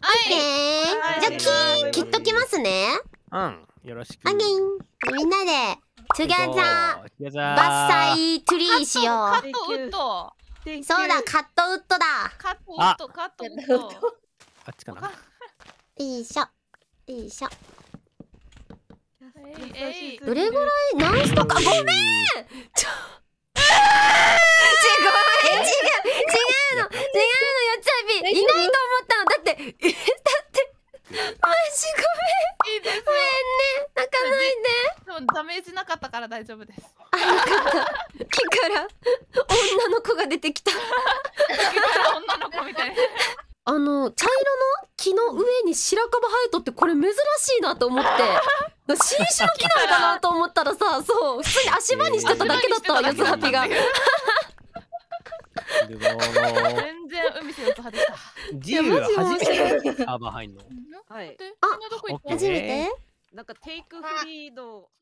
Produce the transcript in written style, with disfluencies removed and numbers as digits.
ケー。じゃあ木切っときますね。 うん、よろしく。 あげん。みんなでトゥギャザー伐伐採トゥリーしよカットウッド。 う。そうだ、カットウッドだ。 カットウッド。カットウッド。 あっちかな。 いいしょ。いいしょ。 えい。 どれぐらい何ストか。ごめん。違うの。違うの。四つ葉いないと思ったの。だってマジごめん。 いいですよ。 ごめんね。泣かないで。 でもダメージなかったから大丈夫です。 あ、よかった。木から女の子が出てきた。 女の子みたいな。 茶色の木の上に白樺生えとってこれ珍しいなと思って新種の木なのかなと思ったらさ、そう普通に足場にしてただけだったわ、四つ葉ピが。 全然海瀬四つ葉でした。 ジールは初めてサーバー入んの。 はい。 あ、どこ行った？ 初めて？ なんかテイクフリード